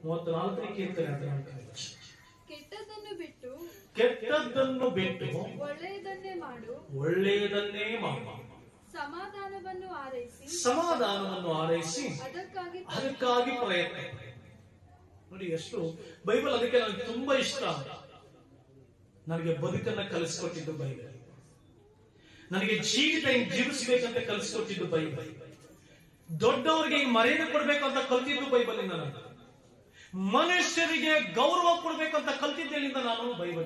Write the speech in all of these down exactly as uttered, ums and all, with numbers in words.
ಮೂವತ್ನಾಲ್ಕನೇ ಕೀರ್ತನೆ ಹದಿನಾಲ್ಕನೇ ವಚನ. ಕೆಟ್ಟದ್ದನ್ನು ಬಿಟ್ಟು ಕೆಟ್ಟದ್ದನ್ನು ಬಿಟ್ಟು ಒಳ್ಳೆಯದನ್ನೇ ಮಾಡು, ಒಳ್ಳೆಯದನ್ನೇ ಮಾಡು, ಸಮಾಧಾನವನ್ನು ಆರೈಸಿ ಸಮಾಧಾನವನ್ನು ಆರೈಸಿ ಅದಕ್ಕಾಗಿ ಅದಕ್ಕಾಗಿ ಪ್ರಯತ್ನ. ನೋಡಿ ಎಷ್ಟು ಬೈಬಲ್, ಅದಕ್ಕೆ ನನಗೆ ತುಂಬಾ ಇಷ್ಟ. ನನಗೆ ಬದುಕನ್ನ ಕಲಿಸ್ಕೊಟ್ಟಿದ್ದು ಬೈಬಲ್, ನನಗೆ ಜೀವಿತ ಹಿಂಗ್ ಜೀವಿಸ್ಬೇಕಂತ ಕಲಿಸ್ಕೊಟ್ಟಿದ್ದು ಬೈಬಲ್, ದೊಡ್ಡವರಿಗೆ ಹಿಂಗ್ ಮರ್ಯಾದೆ ಕೊಡ್ಬೇಕು ಅಂತ ಕಲ್ತಿದ್ದು ಬೈಬಲ್ ಇಂದ ನಾನು, ಮನುಷ್ಯರಿಗೆ ಗೌರವ ಕೊಡ್ಬೇಕಂತ ಕಲ್ತಿದ್ದೇನಿಂದ ನಾನು ಬೈಬಲ್.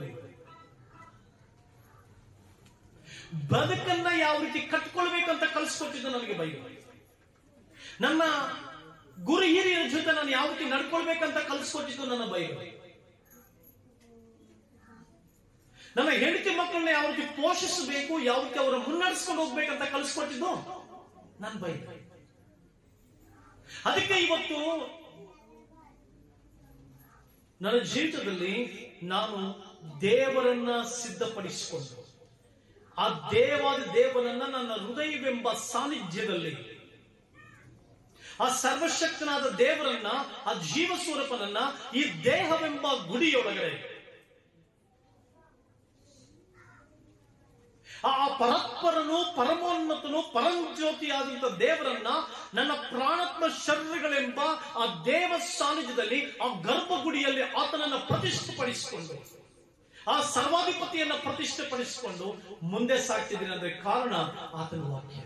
ಬದುಕನ್ನ ಯಾವ ರೀತಿ ಕಟ್ಕೊಳ್ಬೇಕಂತ ಕಲಿಸ್ಕೊಟ್ಟಿದ್ದು ನನಗೆ ಬೈಬಲ್. ನನ್ನ ಗುರು ಹಿರಿಯರ ಜೊತೆ ನಾನು ಯಾವ ರೀತಿ ನಡ್ಕೊಳ್ಬೇಕಂತ ಕಲಿಸ್ಕೊಟ್ಟಿದ್ದು ನನ್ನ ಬೈಬಲ್. ನನ್ನ ಹೆಂಡತಿ ಮಕ್ಕಳನ್ನ ಯಾವ ರೀತಿ ಪೋಷಿಸಬೇಕು, ಯಾವ ರೀತಿ ಅವರ ಮುನ್ನಡೆಸ್ಕೊಂಡು ಹೋಗ್ಬೇಕಂತ ಕಲಿಸ್ಕೊಟ್ಟಿದ್ದು ನನ್ನ ಬೈಬಲ್. ಅದಕ್ಕೆ ಇವತ್ತು ನನ್ನ ಜೀವಿತದಲ್ಲಿ ನಾನು ದೇವರನ್ನ ಸಿದ್ಧಪಡಿಸಿಕೊಂಡು ಆ ದೇವಾದ ದೇವರನ್ನ ನನ್ನ ಹೃದಯವೆಂಬ ಸಾನ್ನಿಧ್ಯದಲ್ಲಿ, ಆ ಸರ್ವಶಕ್ತನಾದ ದೇವರನ್ನ, ಆ ಜೀವ ಸ್ವರೂಪನನ್ನ ಈ ದೇಹವೆಂಬ ಗುಡಿಯೊಳಗಡೆ, ಆ ಪರಸ್ಪರನು ಪರಮೋನ್ನತನು ಪರಂಜ್ಯೋತಿಯಾದಂತಹ ದೇವರನ್ನ ನನ್ನ ಪ್ರಾಣಾತ್ಮ ಶರೀರಗಳೆಂಬ ಆ ದೇವ ಸಾನ್ನಿಧ್ಯದಲ್ಲಿ, ಆ ಗರ್ಭಗುಡಿಯಲ್ಲಿ ಆತನನ್ನ ಪ್ರತಿಷ್ಠೆಪಡಿಸಿಕೊಂಡು, ಆ ಸರ್ವಾಧಿಪತಿಯನ್ನ ಪ್ರತಿಷ್ಠೆಪಡಿಸಿಕೊಂಡು ಮುಂದೆ ಸಾಗ್ತಿದ್ದೀನಿ ಅಂದ್ರೆ ಕಾರಣ ಆತನ ವಾಕ್ಯ.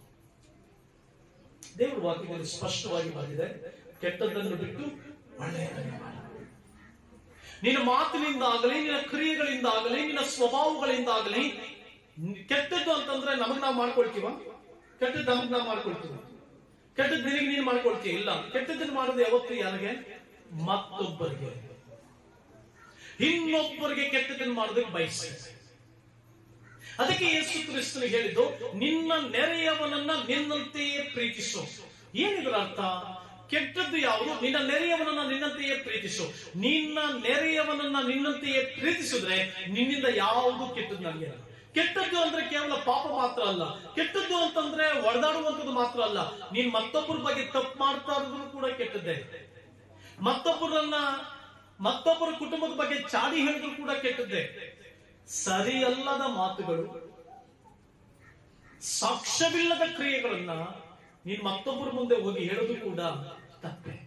ದೇವರ ವಾಕ್ಯದಲ್ಲಿ ಸ್ಪಷ್ಟವಾಗಿ ಬಂದಿದೆ, ಕೆಟ್ಟದ್ದನ್ನು ಬಿಟ್ಟು ಒಳ್ಳೆಯದನ್ನು ಮಾಡು. ನಿನ್ನ ಮಾತಿನಿಂದ ಆಗಲಿ, ನಿನ್ನ ಕ್ರಿಯೆಗಳಿಂದ ಆಗಲಿ, ನಿನ್ನ ಸ್ವಭಾವಗಳಿಂದ ಆಗಲಿ, ಕೆಟ್ಟದ್ದು ಅಂತಂದ್ರೆ ನಮಗ್ ನಾವು ಮಾಡ್ಕೊಳ್ತೀವ? ಕೆಟ್ಟದ್ದು ನಮಗ್ ನಾವು ಮಾಡ್ಕೊಳ್ತೀವ? ಕೆಟ್ಟದ್ದು ನಿನಗೆ ನೀನು ಮಾಡ್ಕೊಳ್ತೀಯ? ಇಲ್ಲ. ಕೆಟ್ಟದ್ದನ್ನು ಮಾಡೋದು ಯಾವತ್ತು ಯಾರಿಗೆ? ಮತ್ತೊಬ್ಬರಿಗೆ, ಇನ್ನೊಬ್ಬರಿಗೆ ಕೆಟ್ಟದ್ದನ್ನು ಮಾಡೋದಕ್ಕೆ ಬಯಸಿ. ಅದಕ್ಕೆ ಯೇಸು ಕ್ರಿಸ್ತನು ಹೇಳಿದ್ದು, ನಿನ್ನ ನೆರೆಯವನನ್ನ ನಿನ್ನಂತೆಯೇ ಪ್ರೀತಿಸು. ಏನಿದ್ರ ಅರ್ಥ? ಕೆಟ್ಟದ್ದು ಯಾವುದು? ನಿನ್ನ ನೆರೆಯವನನ್ನ ನಿನ್ನಂತೆಯೇ ಪ್ರೀತಿಸು. ನಿನ್ನ ನೆರೆಯವನನ್ನ ನಿನ್ನಂತೆಯೇ ಪ್ರೀತಿಸಿದ್ರೆ ನಿನ್ನಿಂದ ಯಾವುದು ಕೆಟ್ಟದ್ದು ನನಗೆ. ಕೆಟ್ಟದ್ದು ಅಂದ್ರೆ ಕೇವಲ ಪಾಪ ಮಾತ್ರ ಅಲ್ಲ. ಕೆಟ್ಟದ್ದು ಅಂತಂದ್ರೆ ಒಡೆದಾಡುವಂಥದ್ದು ಮಾತ್ರ ಅಲ್ಲ. ನೀನ್ ಮತ್ತೊಬ್ಬರ ಬಗ್ಗೆ ತಪ್ಪು ಮಾಡ್ತಾ ಇರೋದು ಕೂಡ ಕೆಟ್ಟದ್ದೇ. ಮತ್ತೊಬ್ಬರನ್ನ ಮತ್ತೊಬ್ಬರ ಕುಟುಂಬದ ಬಗ್ಗೆ ಚಾಡಿ ಹೇಳಿದ್ರು ಕೂಡ ಕೆಟ್ಟದ್ದೇ. ಸರಿಯಲ್ಲದ ಮಾತುಗಳು, ಸಾಕ್ಷ್ಯವಿಲ್ಲದ ಕ್ರಿಯೆಗಳನ್ನ ನೀನ್ ಮತ್ತೊಬ್ಬರ ಮುಂದೆ ಹೋಗಿ ಹೇಳೋದು ಕೂಡ ತಪ್ಪೆ.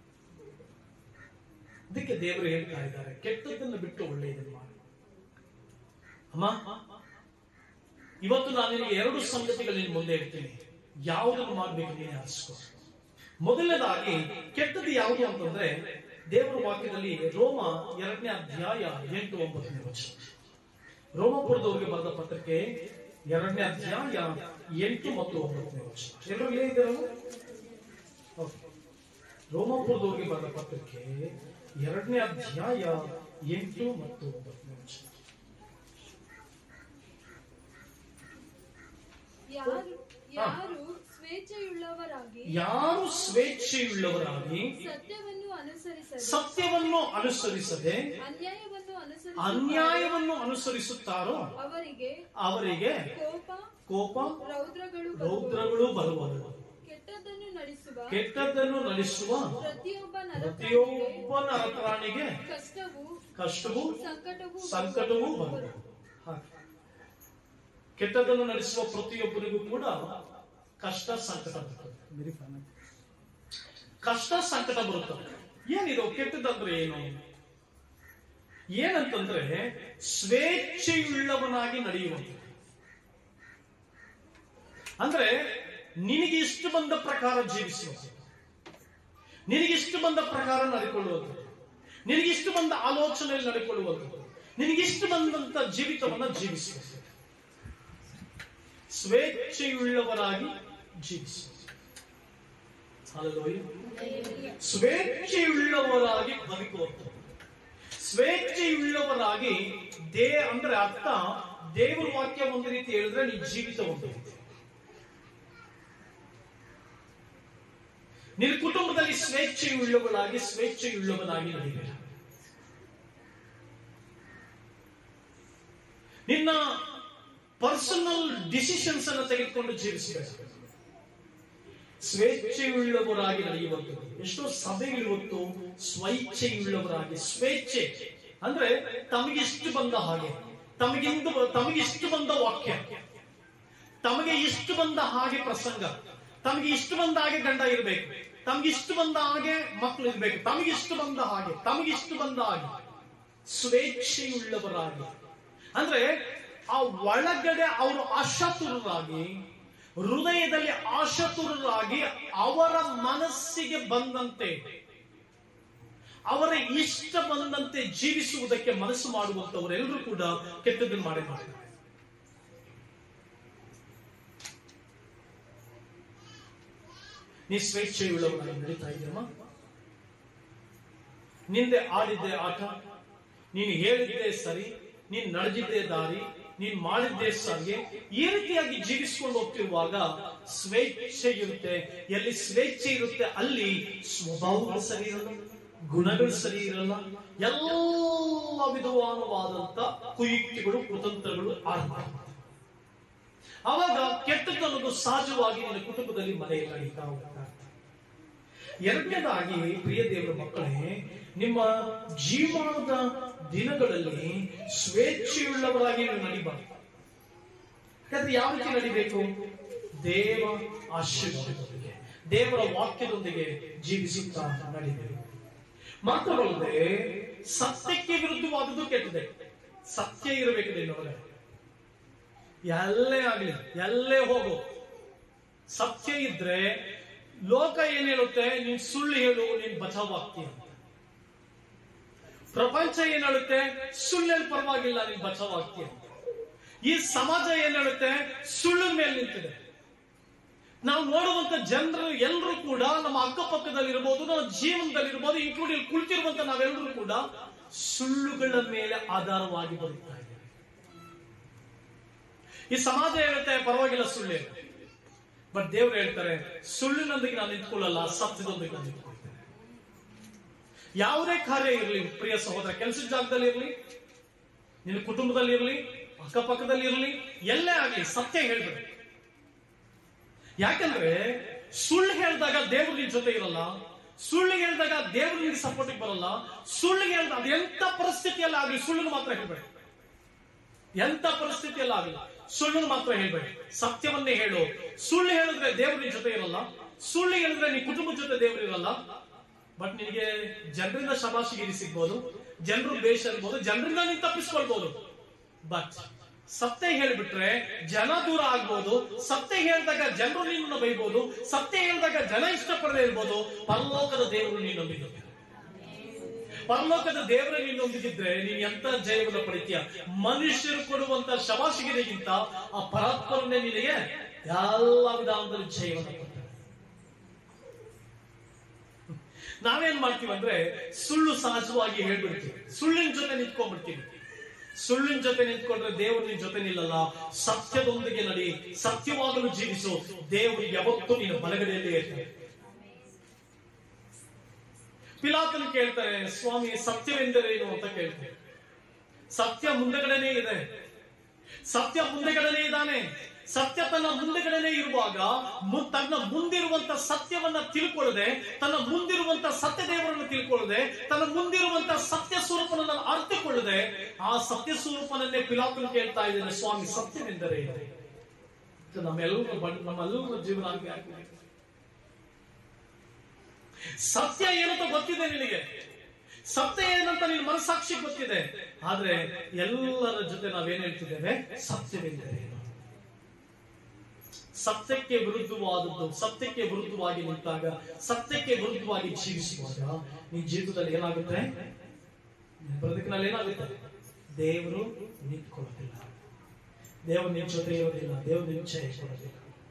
ಅದಕ್ಕೆ ದೇವರು ಹೇಳ್ತಾ ಇದ್ದಾರೆ, ಕೆಟ್ಟದ್ದನ್ನು ಬಿಟ್ಟು ಒಳ್ಳೆಯದನ್ನು ಮಾಡಿ. ಅಮ್ಮ, ಇವತ್ತು ನಾನು ನಿನಗೆ ಎರಡು ಸಂಗತಿಗಳು ನಿನ್ನ ಮುಂದೆ ಇರ್ತೀನಿ. ಯಾವುದನ್ನು ಮಾಡ್ಬೇಕು ನೀನೇ ಆರಿಸ್ಕೊ. ಮೊದಲನೇದಾಗಿ ಕೆಟ್ಟದ್ದು ಯಾವುದು ಅಂತಂದ್ರೆ, ದೇವರ ವಾಕ್ಯದಲ್ಲಿ ರೋಮ ಎರಡನೇ ಅಧ್ಯಾಯ ಎಂಟು ಒಂಬತ್ತನೇ ವಚನ. ರೋಮಪುರದವರಿಗೆ ಬರೆದ ಪತ್ರಕ್ಕೆ ಎರಡನೇ ಅಧ್ಯಾಯ ಎಂಟು ಮತ್ತು ಒಂಬತ್ತನೇ ವಚನ. ಎಲ್ಲರೂ ಹೇಳಿದ್ದಾರಲ್ಲ? ರೋಮಪುರದವರಿಗೆ ಬರೆದ ಪತ್ರಕ್ಕೆ ಎರಡನೇ ಅಧ್ಯಾಯ ಎಂಟು ಮತ್ತು ಒಂಬತ್ತನೇ ವಚನ. ಯಾರು ಸ್ವೇಚ್ಛೆಯುಳ್ಳವರಾಗಿ ಯಾರು ಸ್ವೇಚ್ಛೆಯುಳ್ಳವರಾಗಿ ಸತ್ಯವನ್ನು ಅನುಸರಿಸದೆ ಸತ್ಯವನ್ನು ಅನುಸರಿಸದೆ ಅನ್ಯಾಯವನ್ನು ಅನುಸರಿಸ ಅನ್ಯಾಯವನ್ನು ಅನುಸರಿಸುತ್ತಾರೋ ಅವರಿಗೆ ಅವರಿಗೆ ಕೋಪ ಕೋಪ ರೌದ್ರಗಳು ರೌದ್ರಗಳು ಬರುವವು. ಕೆಟ್ಟದ್ದನ್ನು ನಡೆಸುವ ಕೆಟ್ಟದ್ದನ್ನು ನಡೆಸುವ ಪ್ರತಿಯೊಬ್ಬ ಪ್ರತಿಯೊಬ್ಬ ನರಪ್ರಾಣಿಗೆ ಕಷ್ಟವು ಕಷ್ಟವೂ ಸಂಕಟವು ಸಂಕಟವೂ ಬರುವುದು. ಕೆಟ್ಟದ್ದನ್ನು ನಡೆಸುವ ಪ್ರತಿಯೊಬ್ಬರಿಗೂ ಕೂಡ ಕಷ್ಟ ಸಂಕಟ ಬರುತ್ತದೆ. ಕಷ್ಟ ಸಂಕಟ ಬರುತ್ತದೆ. ಏನಿದು ಕೆಟ್ಟದಂದ್ರೆ ಏನು? ಏನಂತಂದ್ರೆ ಸ್ವೇಚ್ಛೆಯುಳ್ಳವನಾಗಿ ನಡೆಯುವಂತೆ. ಅಂದ್ರೆ ನಿನಗೆ ಇಷ್ಟು ಬಂದ ಪ್ರಕಾರ ಜೀವಿಸುವ, ನಿನಗಿಷ್ಟು ಬಂದ ಪ್ರಕಾರ ನಡೆಕೊಳ್ಳುವಂಥದ್ದು, ನಿನಗಿಷ್ಟು ಬಂದ ಆಲೋಚನೆಯಲ್ಲಿ ನಡೆಕೊಳ್ಳುವಂಥದ್ದು, ನಿನಗಿಷ್ಟು ಬಂದಂತ ಜೀವಿತವನ್ನ ಜೀವಿಸುವ, ಸ್ವೇಚ್ಛೆಯುಳ್ಳವರಾಗಿ ಜೀವಿಸುವ. ಸ್ವೇಚ್ಛೆಯುಳ್ಳವರಾಗಿ ಬದುಕುವಂಥದ್ದು, ಸ್ವೇಚ್ಛೆಯುಳ್ಳವರಾಗಿ ದೇ ಅಂದ್ರೆ ಅರ್ಥ, ದೇವರ ವಾಕ್ಯ ಒಂದು ರೀತಿ ಹೇಳಿದ್ರೆ ನೀ ಜೀವಿತ ಒಂದು ರೀತಿ. ನಿನ್ನ ಕುಟುಂಬದಲ್ಲಿ ಸ್ವೇಚ್ಛೆಯುಳ್ಳವನಾಗಿ ಸ್ವೇಚ್ಛೆಯುಳ್ಳವನಾಗಿ ನಡೆಯಬೇಕು. ನಿನ್ನ ಪರ್ಸನಲ್ ಡಿಸಿಷನ್ಸ್ ಅನ್ನು ತೆಗೆದುಕೊಂಡು ಜೀವಿಸಬೇಕು. ಸ್ವೇಚ್ಛೆಯುಳ್ಳವರಾಗಿ ನಡೆಯುವಂಥದ್ದು. ಎಷ್ಟೋ ಸಭೆಗಳಿವತ್ತು ಸ್ವಇಚ್ಛೆಯುಳ್ಳವರಾಗಿ, ಸ್ವೇಚ್ಛೆ ಅಂದ್ರೆ ತಮಗಿಷ್ಟು ಬಂದ ಹಾಗೆ, ತಮಗಿಂದು ತಮಗಿಷ್ಟು ಬಂದ ವಾಕ್ಯ, ತಮಗೆ ಇಷ್ಟು ಬಂದ ಹಾಗೆ ಪ್ರಸಂಗ, ತಮಗೆ ಇಷ್ಟು ಬಂದ ಹಾಗೆ ಗಂಡ ಇರಬೇಕು, ತಮಗಿಷ್ಟು ಬಂದ ಹಾಗೆ ಮಕ್ಕಳು ಇರ್ಬೇಕು, ತಮಗಿಷ್ಟು ಬಂದ ಹಾಗೆ, ತಮಗಿಷ್ಟು ಬಂದ ಹಾಗೆ ಸ್ವೇಚ್ಛೆಯುಳ್ಳವರಾಗಿ. ಅಂದ್ರೆ ಆ ಒಳಗಡೆ ಅವರು ಆಶಾತುರರಾಗಿ, ಹೃದಯದಲ್ಲಿ ಆಶಾತುರರಾಗಿ, ಅವರ ಮನಸ್ಸಿಗೆ ಬಂದಂತೆ, ಅವರ ಇಷ್ಟ ಬಂದಂತೆ ಜೀವಿಸುವುದಕ್ಕೆ ಮನಸ್ಸು ಮಾಡುವಂತವರೆಲ್ಲರೂ ಕೂಡ ಕೆಟ್ಟದ್ದನ್ನು ಮಾಡೇ ಮಾಡ್ತಾರೆ. ನೀ ಸ್ವೇಚ್ಛೆಯುಳ್ಳವರಾಗಿ ನಡೀತಾ ಇದೆಯಮ್ಮ. ನಿಂದೆ ಆಡಿದ್ದೆ ಆಟ, ನೀನು ಹೇಳಿದ್ದೇ ಸರಿ, ನೀನ್ ನಡೆದಿದ್ದೇ ದಾರಿ, ನೀನ್ ಮಾಡಿದ್ದೇ ಸರಿಗೆ, ಈ ರೀತಿಯಾಗಿ ಜೀವಿಸಿಕೊಂಡು ಹೋಗ್ತಿರುವಾಗ ಸ್ವೇಚ್ಛೆ ಇರುತ್ತೆ. ಎಲ್ಲಿ ಸ್ವೇಚ್ಛೆ ಇರುತ್ತೆ ಅಲ್ಲಿ ಸ್ವಭಾವಗಳು ಸರಿ ಇರಲ್ಲ, ಗುಣಗಳು ಸರಿ ಇರಲ್ಲ, ಎಲ್ಲ ವಿಧವಾನವಾದಂತ ಕುಯುಕ್ತಿಗಳು, ಕುತಂತ್ರಗಳು ಆರಂಭ. ಅವಾಗ ಕೆಟ್ಟದನ್ನೋದು ಸಹಜವಾಗಿ ನಿನ್ನ ಕುಟುಂಬದಲ್ಲಿ ಮನೆಯಲ್ಲಿ ನಡೀತಾ ಹೋಗ್ತಾ. ಎರಡನೇದಾಗಿ ಪ್ರಿಯ ದೇವರ ಮಕ್ಕಳೇ, ನಿಮ್ಮ ಜೀವನದ ದಿನಗಳಲ್ಲಿ ಸ್ವೇಚ್ಛೆಯುಳ್ಳವರಾಗಿ ನೀವು ನಡಿಬಾರ್ದು. ಯಾಕಂದ್ರೆ ಯಾವ ರೀತಿ ನಡಿಬೇಕು? ದೇವ ಆಶೀರ್ವಾದದೊಂದಿಗೆ, ದೇವರ ವಾಕ್ಯದೊಂದಿಗೆ ಜೀವಿಸುತ್ತಾ ನಡಿಬೇಕು. ಮಾತ್ರವಲ್ಲದೆ ಸತ್ಯಕ್ಕೆ ವಿರುದ್ಧವಾದದ್ದು ಕೆಟ್ಟದೆ. ಸತ್ಯ ಇರಬೇಕು ನಿನ್ನೊಳಗೆ. ಎಲ್ಲೇ ಆಗಲಿ, ಎಲ್ಲೇ ಹೋಗು, ಸತ್ಯ ಇದ್ರೆ ಲೋಕ ಏನ್ ಹೇಳುತ್ತೆ? ನೀನ್ ಸುಳ್ಳು ಹೇಳು, ನೀನ್ ಬಚಾವಾಗ್ತೀಯ. ಪ್ರಪಂಚ ಏನ್ ಹೇಳುತ್ತೆ? ಸುಳ್ಳು ಪರವಾಗಿಲ್ಲ, ನೀನ್ ಬಚಾವಾಗ್ತೀಯ. ಈ ಸಮಾಜ ಏನ್ ಹೇಳುತ್ತೆ? ಸುಳ್ಳು ಮೇಲೆ ನಿಂತಿದೆ. ನಾವು ನೋಡುವಂತ ಜನರು ಎಲ್ಲರೂ ಕೂಡ ನಮ್ಮ ಅಕ್ಕಪಕ್ಕದಲ್ಲಿ ಇರಬಹುದು, ನಮ್ಮ ಜೀವನದಲ್ಲಿ ಇರಬಹುದು, ಇನ್ಕ್ಲೂಡಿಂಗ್ ಕುಳಿತಿರುವಂತ ನಾವೆಲ್ಲರೂ ಕೂಡ ಸುಳ್ಳುಗಳ ಮೇಲೆ ಆಧಾರವಾಗಿ ಬರುತ್ತಾ ಇದ್ದೇವೆ. ಈ ಸಮಾಜ ಹೇಳುತ್ತೆ ಪರವಾಗಿಲ್ಲ ಸುಳ್ಳು, ಬಟ್ ದೇವರು ಹೇಳ್ತಾರೆ ಸುಳ್ಳಿನೊಂದಿಗೆ ನಾನು ನಿಂತ್ಕೊಳ್ಳಲ್ಲ, ಸತ್ಯದೊಂದಿಗೆ ನಾನು ನಿಂತ್ಕೊಳ್ತೇನೆ. ಯಾವುದೇ ಕಾರ್ಯ ಇರಲಿ ಪ್ರಿಯ ಸಹೋದರ, ಕೆಲಸದ ಜಾಗದಲ್ಲಿ ಇರಲಿ, ನಿನ್ನ ಕುಟುಂಬದಲ್ಲಿ ಇರಲಿ, ಅಕ್ಕಪಕ್ಕದಲ್ಲಿ ಇರಲಿ, ಎಲ್ಲೇ ಆಗಲಿ ಸತ್ಯ ಹೇಳ್ಬೇಕು. ಯಾಕಂದ್ರೆ ಸುಳ್ಳು ಹೇಳಿದಾಗ ದೇವರು ನಿನ್ ಜೊತೆ ಇರಲ್ಲ, ಸುಳ್ಳು ಹೇಳಿದಾಗ ದೇವರು ನಿನ್ಗೆ ಸಪೋರ್ಟಿಗೆ ಬರಲ್ಲ. ಸುಳ್ಳು ಹೇಳಿದ ಅದು ಎಂತ ಪರಿಸ್ಥಿತಿಯಲ್ಲಿ ಆಗಲಿ ಸುಳ್ಳು ಮಾತ್ರ ಹೇಳ್ಬೇಡಿ. ಎಂತ ಪರಿಸ್ಥಿತಿಯಲ್ಲಿ ಆಗಲಿ ಸುಳ್ಳು ಮಾತ್ರ ಹೇಳ್ಬೇಡಿ, ಸತ್ಯವನ್ನೇ ಹೇಳು. ಸುಳ್ಳು ಹೇಳಿದ್ರೆ ದೇವರು ನಿನ್ ಜೊತೆ ಇರಲ್ಲ, ಸುಳ್ಳು ಹೇಳಿದ್ರೆ ನಿನ್ ಕುಟುಂಬದ ಜೊತೆ ದೇವರು ಇರಲ್ಲ. ಬಟ್ ನಿನಗೆ ಜನರಿಂದ ಶಬಾಷಿಗಿರಿ ಸಿಗ್ಬೋದು, ಜನರು ಬೇಷ ಇರ್ಬೋದು, ಜನರಿಂದ ನೀನ್ ತಪ್ಪಿಸ್ಕೊಳ್ಬಹುದು. ಬಟ್ ಸತ್ಯ ಹೇಳಿಬಿಟ್ರೆ ಜನ ದೂರ ಆಗ್ಬೋದು. ಸತ್ಯ ಹೇಳಿದಾಗ ಜನರು ನಿನ್ನ ಬೈಬಹುದು, ಸತ್ಯ ಹೇಳಿದಾಗ ಜನ ಇಷ್ಟಪಡದೇ ಇರ್ಬೋದು. ಪರಲೋಕದ ದೇವರು ನೀನೊಂದಿಗೆ, ಪರಲೋಕದ ದೇವರ ನೀನೊಂದಿಗಿದ್ರೆ ನೀನ್ ಎಂತ ಜಯವನ್ನು ಪಡಿತೀಯ. ಮನುಷ್ಯರು ಕೊಡುವಂತ ಶಬಾಷಿಗಿರಿಗಿಂತ ಆ ಪರಾತ್ಪರನೇ ನಿನಗೆ ಎಲ್ಲ ವಿಧಾನದಲ್ಲಿ ಜಯವನ್ನು ಕೊಡ್ತಾರೆ. ನಾವೇನ್ ಮಾಡ್ತೀವಿ ಅಂದ್ರೆ ಸುಳ್ಳು ಸಹಜವಾಗಿ ಹೇಳ್ಬಿಡ್ತೀವಿ, ಸುಳ್ಳಿನ ಜೊತೆ ನಿಂತ್ಕೊಂಡ್ಬಿಡ್ತೀವಿ. ಸುಳ್ಳಿನ ಜೊತೆ ನಿಂತ್ಕೊಂಡ್ರೆ ದೇವರು ನಿನ್ ಜೊತೆ ನಿಲ್ಲಲ್ಲ. ಸತ್ಯದೊಂದಿಗೆ ನಡಿ, ಸತ್ಯವಾಗಲು ಜೀವಿಸು. ದೇವರಿಗೆ ಯಾವತ್ತೂ ನೀನು ಬಲಗಡೆಯಲ್ಲೇ ಇರ್ತಾರೆ. ಪಿಲಾತನು ಕೇಳ್ತಾರೆ, ಸ್ವಾಮಿ ಸತ್ಯವೆಂದರೇನು ಅಂತ ಕೇಳ್ತಾರೆ. ಸತ್ಯ ಮುಂದೆಗಡೆನೇ ಇದೆ, ಸತ್ಯ ಮುಂದೆಗಡೆನೇ ಇದ್ದಾನೆ. ಸತ್ಯ ತನ್ನ ಮುಂದೆಗಡೆನೇ ಇರುವಾಗ ತನ್ನ ಮುಂದಿರುವಂತ ಸತ್ಯವನ್ನ ತಿಳ್ಕೊಳ್ಳದೆ, ತನ್ನ ಮುಂದಿರುವಂತ ಸತ್ಯ ದೇವರನ್ನು ತಿಳ್ಕೊಳ್ಳದೆ, ತನ್ನ ಮುಂದಿರುವಂತ ಸತ್ಯ ಸ್ವರೂಪನನ್ನ ಅರ್ಥಕೊಳ್ಳದೆ, ಆ ಸತ್ಯ ಸ್ವರೂಪನನ್ನೇ ಪಿಲಾತನು ಕೇಳ್ತಾ ಇದ್ದಾನೆ, ಸ್ವಾಮಿ ಸತ್ಯವೆಂದರೆ ನಮ್ಮೆಲ್ಲರೂ ನಮ್ಮೆಲ್ಲರ ಜೀವನ ಆಗಿ ಸತ್ಯ ಏನಂತ ಗೊತ್ತಿದೆ ನಿನಗೆ, ಸತ್ಯ ಏನಂತ ನಿನ್ನ ಮನಸ್ಸಾಕ್ಷಿಗೆ ಗೊತ್ತಿದೆ. ಆದ್ರೆ ಎಲ್ಲರ ಜೊತೆ ನಾವೇನ್ ಹೇಳ್ತಿದ್ದೇವೆ? ಸತ್ಯವೆಂದರೆ ಸತ್ಯಕ್ಕೆ ವಿರುದ್ಧವಾದದ್ದು. ಸತ್ಯಕ್ಕೆ ವಿರುದ್ಧವಾಗಿ ನಿಂತಾಗ, ಸತ್ಯಕ್ಕೆ ವಿರುದ್ಧವಾಗಿ ಜೀವಿಸುವಾಗ ನಿನ್ನ ಜೀವಿತದಲ್ಲಿ ಏನಾಗುತ್ತೆ? ಬದುಕಿನಲ್ಲಿ ಏನಾಗುತ್ತೆ? ದೇವರು ನಿಂತ್ಕೊಳ್ಳೋದಿಲ್ಲ, ದೇವರು ನಿನ್ನ ಜೊತೆ ಇರೋದಿಲ್ಲ, ದೇವರು ನಿನ್ನ ಜಯ ಕೊಡೋದಿಲ್ಲ.